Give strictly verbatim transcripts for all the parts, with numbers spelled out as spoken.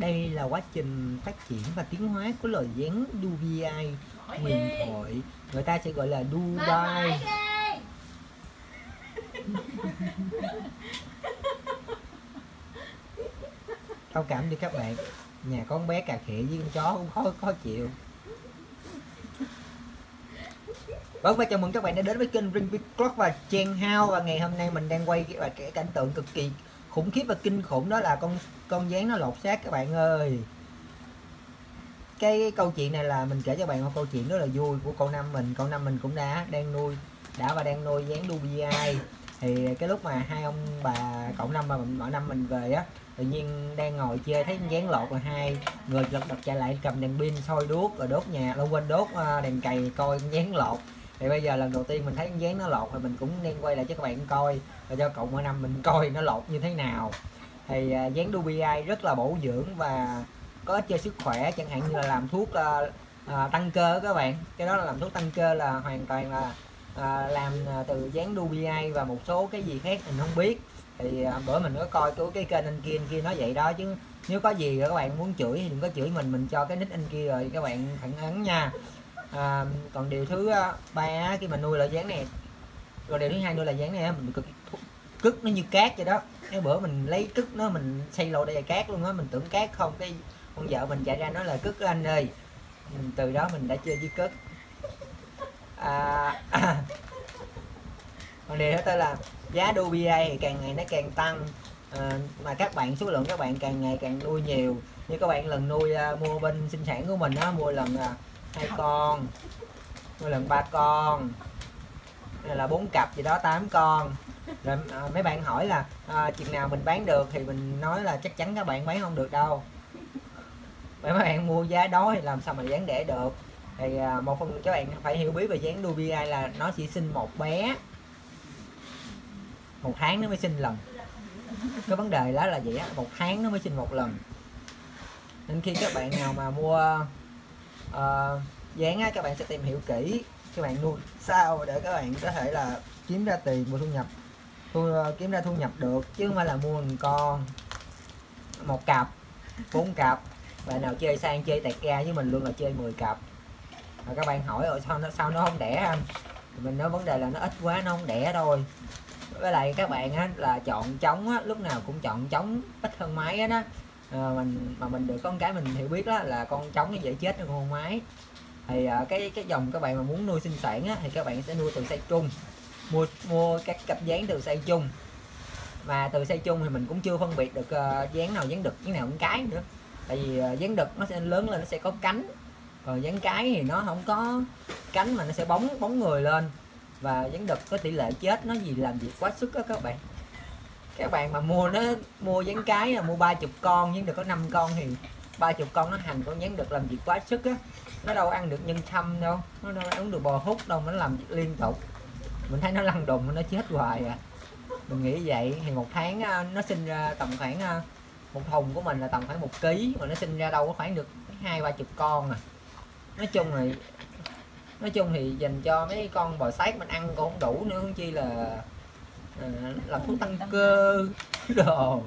Đây là quá trình phát triển và tiến hóa của loài gián Dubai huyền thoại, người ta sẽ gọi là Dubai. Thông cảm đi các bạn, nhà có con bé cà khịa với con chó cũng khó khó chịu. Vâng, và chào mừng các bạn đã đến với kênh Ring Vlog và Chen House. Và ngày hôm nay mình đang quay cái, cái cảnh tượng cực kỳ khủng khiếp và kinh khủng, đó là con con gián nó lột xác các bạn ơi. Cái, cái câu chuyện này là mình kể cho bạn một câu chuyện rất là vui của cậu năm mình. Cậu năm mình cũng đã đang nuôi đã và đang nuôi gián Dubai. Thì cái lúc mà hai ông bà cậu năm và mọi năm mình về á, tự nhiên đang ngồi chơi thấy gián lột, rồi hai người lật đật chạy lại cầm đèn pin soi đuốc rồi đốt nhà, lâu quên đốt đèn cày coi con gián lột. Thì bây giờ lần đầu tiên mình thấy con gián nó lột thì mình cũng đang quay lại cho các bạn coi, và cho cậu mỗi năm mình coi nó lột như thế nào. Thì uh, gián Dubai rất là bổ dưỡng và có ích cho sức khỏe, chẳng hạn như là làm thuốc uh, uh, tăng cơ các bạn. Cái đó là làm thuốc tăng cơ là hoàn toàn là uh, làm từ gián Dubai và một số cái gì khác mình không biết. Thì uh, bữa mình có coi cái, cái kênh anh kia anh kia nói vậy đó, chứ nếu có gì rồi các bạn muốn chửi thì đừng có chửi mình mình cho cái nick anh kia rồi các bạn phản ứng nha. À, còn điều thứ ba khi mà nuôi loại gián này, rồi điều thứ hai nuôi loại gián này mình cực cức nó như cát vậy đó. Cái bữa mình lấy cức nó mình xây lô đây là cát luôn á, mình tưởng cát không, cái con vợ mình chạy ra nói là cức anh ơi. Từ đó mình đã chơi với cức. À, à. Còn điều thứ tư là giá Dubai thì càng ngày nó càng tăng, à, mà các bạn số lượng các bạn càng ngày càng nuôi nhiều. Như các bạn lần nuôi uh, mua bên sinh sản của mình á, mua lần uh, hai con, mua lần ba con, này là bốn cặp gì đó, tám con. Rồi à, mấy bạn hỏi là à, chừng nào mình bán được, thì mình nói là chắc chắn các bạn bán không được đâu. Mấy bạn mua giá đó thì làm sao mà dán đẻ được. Thì à, một phần các bạn phải hiểu biết về gián Dubai là nó chỉ sinh một bé một tháng nó mới sinh lần. Cái vấn đề đó là vậy á, một tháng nó mới sinh một lần. Nên khi các bạn nào mà mua uh, gián á, các bạn sẽ tìm hiểu kỹ các bạn nuôi sao để các bạn có thể là kiếm ra tiền, mua thu nhập, thu, kiếm ra thu nhập được, chứ không phải là mua một con, một cặp, bốn cặp. Bạn nào chơi sang chơi tẹt ga với mình luôn là chơi mười cặp. Rồi các bạn hỏi rồi sao nó sao nó không đẻ anh? Thì mình nói vấn đề là nó ít quá nó không đẻ thôi. Với lại các bạn á, là chọn trống á, lúc nào cũng chọn trống ít hơn máy á đó. À, mình mà mình được con cái mình hiểu biết đó là con trống nó dễ chết hơn con máy. Thì uh, cái cái dòng các bạn mà muốn nuôi sinh sản á, thì các bạn sẽ nuôi từ size chung, mua mua các cặp dán từ size chung. Mà từ size chung thì mình cũng chưa phân biệt được uh, dán nào dán đực, dán nào dán cái nữa. Tại vì uh, dán đực nó sẽ lớn lên, nó sẽ có cánh, còn dán cái thì nó không có cánh mà nó sẽ bóng bóng người lên. Và dán đực có tỷ lệ chết nó gì làm việc quá sức đó các bạn. Các bạn mà mua nó mua dán cái là mua ba chục con, dán đực có năm con thì ba chục con nó hành con dán đực làm việc quá sức á. Nó đâu ăn được nhân thâm đâu, nó đâu uống được bò hút đâu, nó làm việc liên tục. Mình thấy nó lăn đùng nó chết hoài à. Mình nghĩ vậy. Thì một tháng nó sinh ra tầm khoảng một thùng của mình là tầm khoảng một ký, mà nó sinh ra đâu có khoảng được hai ba chục con à. Nói chung là nói chung thì dành cho mấy con bò sát mình ăn còn không đủ nữa, không chi là à, làm thuốc tăng cơ đồ.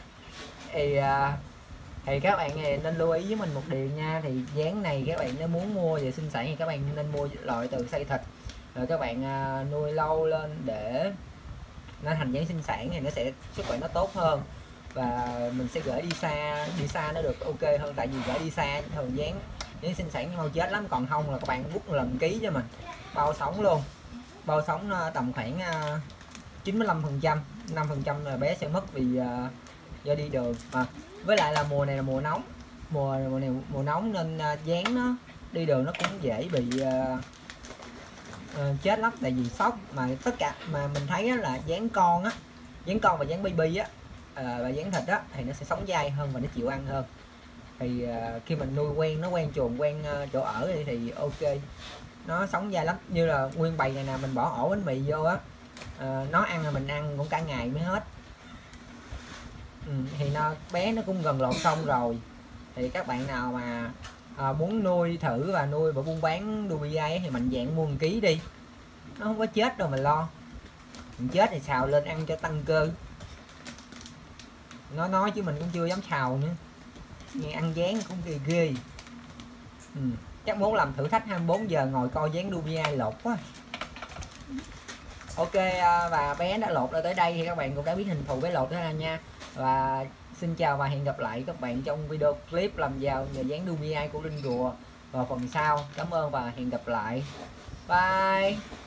Thì à, thì các bạn này nên lưu ý với mình một điều nha, thì dán này các bạn nếu muốn mua về sinh sản thì các bạn nên mua loại từ xay thịt, rồi các bạn à, nuôi lâu lên để nó thành dán sinh sản thì nó sẽ sức khỏe nó tốt hơn, và mình sẽ gửi đi xa đi xa nó được ok hơn. Tại vì gửi đi xa thường dán dán sinh sản mau chết lắm, còn không là các bạn bút lần ký cho mình bao sống luôn, bao sống tầm khoảng à, chín mươi lăm phần trăm, năm phần trăm là bé sẽ mất vì à, do đi đường. À, với lại là mùa này là mùa nóng, mùa mùa này mùa nóng nên uh, dán nó đi đường nó cũng dễ bị uh, uh, chết lắm, tại vì sốc. Mà tất cả mà mình thấy á, là dán con á, dán con và dán baby á, uh, và dán thịt á thì nó sẽ sống dai hơn và nó chịu ăn hơn. Thì uh, khi mình nuôi quen nó quen chuồng quen uh, chỗ ở thì, thì ok, nó sống dai lắm. Như là nguyên bầy này nè, mình bỏ ổ bánh mì vô á, uh, nó ăn là mình ăn cũng cả ngày mới hết. Ừ, thì nó bé nó cũng gần lột xong rồi. Thì các bạn nào mà à, muốn nuôi thử và nuôi và buôn bán Dubai thì mạnh dạng mua một ký đi, nó không có chết đâu mà lo. Mình chết thì xào lên ăn cho tăng cơ. Nó nói chứ mình cũng chưa dám xào nữa. nghe ăn dán cũng ghê ghê. Ừ. Chắc muốn làm thử thách hai mươi bốn giờ ngồi coi dán Dumia lột quá. Ok, và bé đã lột ra tới đây thì các bạn cũng đã biết hình thù bé lột đó ra nha. Và xin chào và hẹn gặp lại các bạn trong video clip làm giàu nhờ dán Dumia của Linh Rùa vào phần sau. Cảm ơn và hẹn gặp lại. Bye.